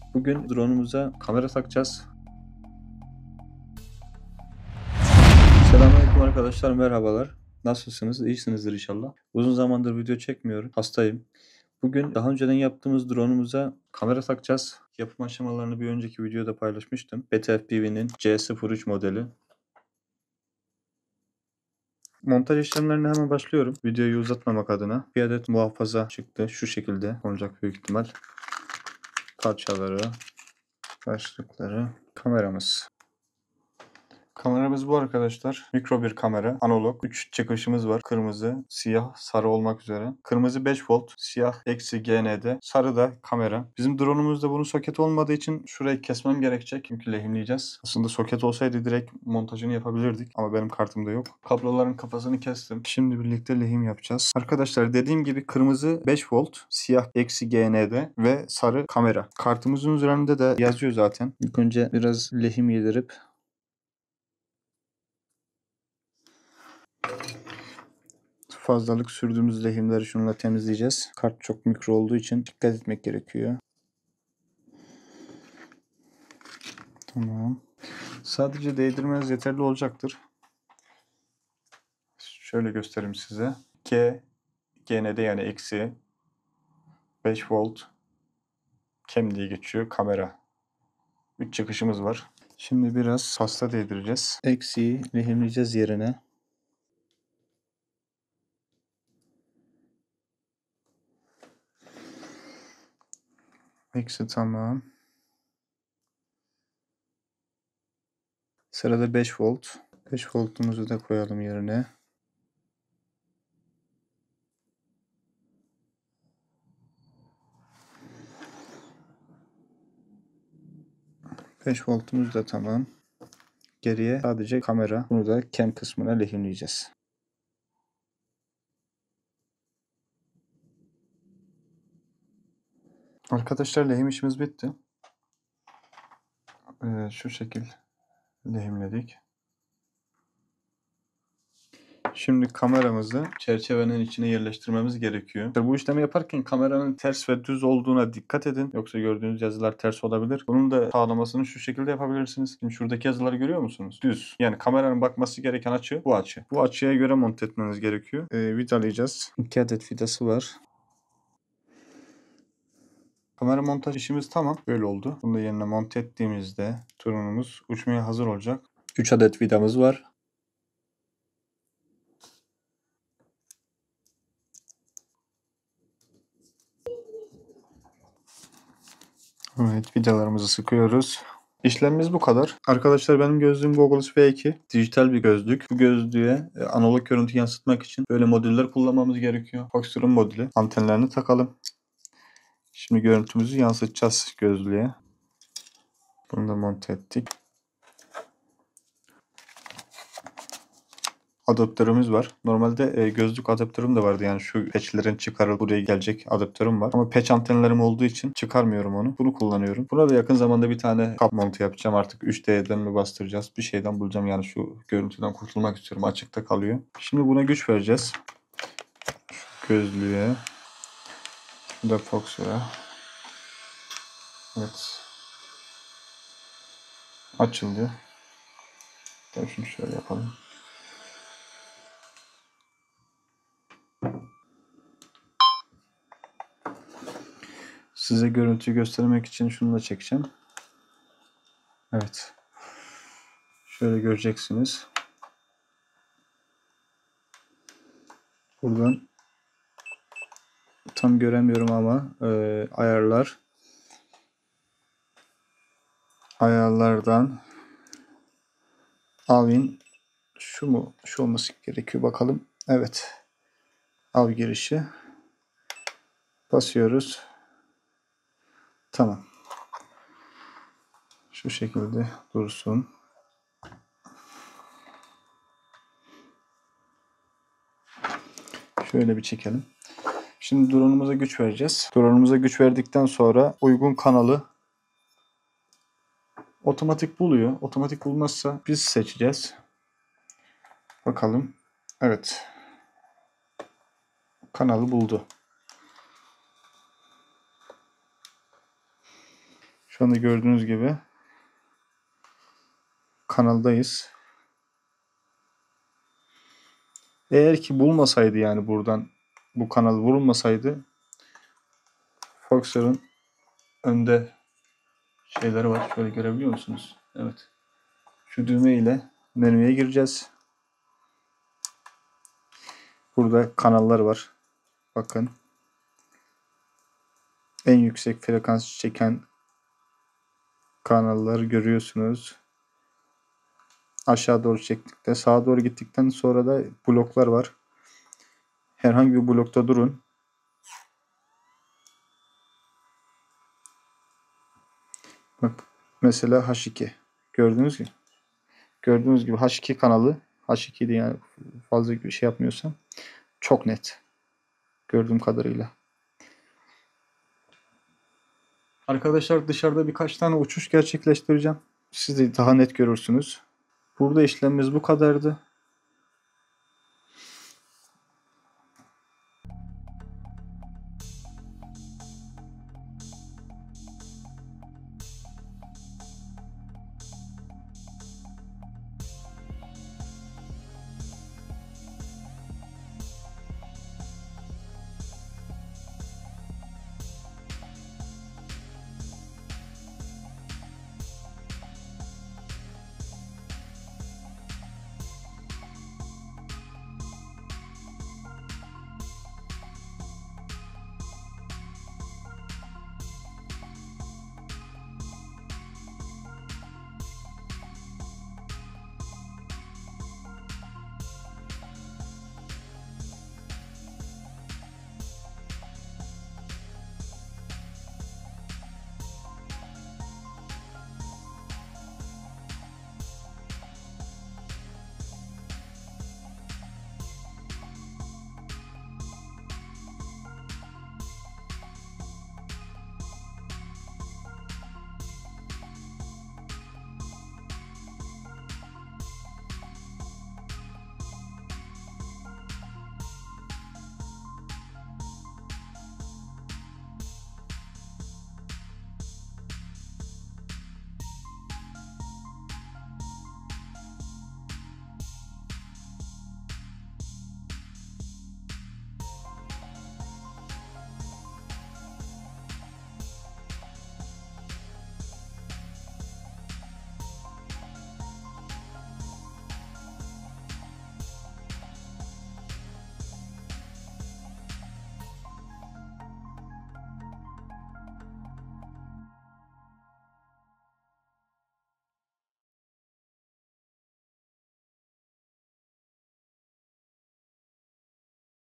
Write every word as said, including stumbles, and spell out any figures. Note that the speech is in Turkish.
Bugün drone'umuza kamera takacağız. Selamünaleyküm arkadaşlar, merhabalar. Nasılsınız? İyisinizdir inşallah. Uzun zamandır video çekmiyorum. Hastayım. Bugün daha önceden yaptığımız drone'umuza kamera takacağız. Yapım aşamalarını bir önceki videoda paylaşmıştım. B T F P V'nin C sıfır üç modeli. Montaj işlemlerine hemen başlıyorum. Videoyu uzatmamak adına. Bir adet muhafaza çıktı. Şu şekilde olacak büyük ihtimal. Parçaları, başlıkları, kameramız. Kameramız bu arkadaşlar. Mikro bir kamera. Analog. üç çıkışımız var. Kırmızı, siyah, sarı olmak üzere. Kırmızı beş volt. Siyah eksi G N D. Sarı da kamera. Bizim drone'umuzda bunun soket olmadığı için şurayı kesmem gerekecek. Çünkü lehimleyeceğiz. Aslında soket olsaydı direkt montajını yapabilirdik. Ama benim kartımda yok. Kabloların kafasını kestim. Şimdi birlikte lehim yapacağız. Arkadaşlar dediğim gibi kırmızı beş volt. Siyah eksi G N D. Ve sarı kamera. Kartımızın üzerinde de yazıyor zaten. İlk önce biraz lehim yedirip fazlalık sürdüğümüz lehimleri şununla temizleyeceğiz. Kart çok mikro olduğu için dikkat etmek gerekiyor. Tamam. Sadece değdirmeniz yeterli olacaktır. Şöyle göstereyim size. G, G N D yani eksi beş volt kem diye geçiyor kamera. üç çıkışımız var. Şimdi biraz pasta değdireceğiz. Eksiği lehimleyeceğiz yerine. Eksi tamam. Sırada beş volt. beş voltumuzu da koyalım yerine. beş voltumuz da tamam. Geriye sadece kamera. Bunu da cam kısmına lehimleyeceğiz. Arkadaşlar lehim işimiz bitti. Ee, şu şekil lehimledik. Şimdi kameramızı çerçevenin içine yerleştirmemiz gerekiyor. Bu işlemi yaparken kameranın ters ve düz olduğuna dikkat edin. Yoksa gördüğünüz yazılar ters olabilir. Bunun da sağlamasını şu şekilde yapabilirsiniz. Şimdi şuradaki yazıları görüyor musunuz? Düz. Yani kameranın bakması gereken açı bu açı. Bu açıya göre monte etmeniz gerekiyor. Ee, vidalayacağız. İki adet vidası var. Kamera montaj işimiz tamam. Böyle oldu. Bunu da yerine monte ettiğimizde drone'umuz uçmaya hazır olacak. üç adet vidamız var. Evet, vidalarımızı sıkıyoruz. İşlemimiz bu kadar. Arkadaşlar benim gözlüğüm Google's V iki. Dijital bir gözlük. Bu gözlüğe e, analog görüntü yansıtmak için böyle modüller kullanmamız gerekiyor. Foxtrot'un modülü. Antenlerini takalım. Şimdi görüntümüzü yansıtacağız gözlüğe. Bunu da monte ettik. Adaptörümüz var. Normalde e, gözlük adaptörüm de vardı. Yani şu patchlerin çıkarılıp buraya gelecek adaptörüm var. Ama patch antenlerim olduğu için çıkarmıyorum onu. Bunu kullanıyorum. Buna da yakın zamanda bir tane kap montu yapacağım. Artık üç D'den mi bastıracağız? Bir şeyden bulacağım. Yani şu görüntüden kurtulmak istiyorum. Açıkta kalıyor. Şimdi buna güç vereceğiz. Şu gözlüğe. Bu da Fox'ura. Evet. Açıldı. Ben şunu şöyle yapalım. Size görüntüyü göstermek için şunu da çekeceğim. Evet. Şöyle göreceksiniz. Buradan tam göremiyorum ama e, ayarlar. Ayarlardan Avin şu mu? Şu olması gerekiyor. Bakalım. Evet. Av girişi. Basıyoruz. Tamam. Şu şekilde dursun. Şöyle bir çekelim. Şimdi drone'umuza güç vereceğiz. Drone'umuza güç verdikten sonra uygun kanalı otomatik buluyor. Otomatik bulmazsa biz seçeceğiz. Bakalım. Evet. Kanalı buldu. Şu anda gördüğünüz gibi kanaldayız. Eğer ki bulmasaydı, yani buradan bu kanal vurulmasaydı, Foxer'ın önde şeyleri var. Şöyle görebiliyor musunuz? Evet. Şu düğme ile menüye gireceğiz. Burada kanallar var. Bakın. En yüksek frekans çeken kanalları görüyorsunuz. Aşağı doğru çektikte, sağa doğru gittikten sonra da bloklar var. Herhangi bir blokta durun. Bak mesela H iki. Gördüğünüz gibi. Gördüğünüz gibi H iki kanalı. H iki'de yani fazla bir şey yapmıyorsam. Çok net. Gördüğüm kadarıyla. Arkadaşlar dışarıda birkaç tane uçuş gerçekleştireceğim. Siz de daha net görürsünüz. Burada işlemimiz bu kadardı.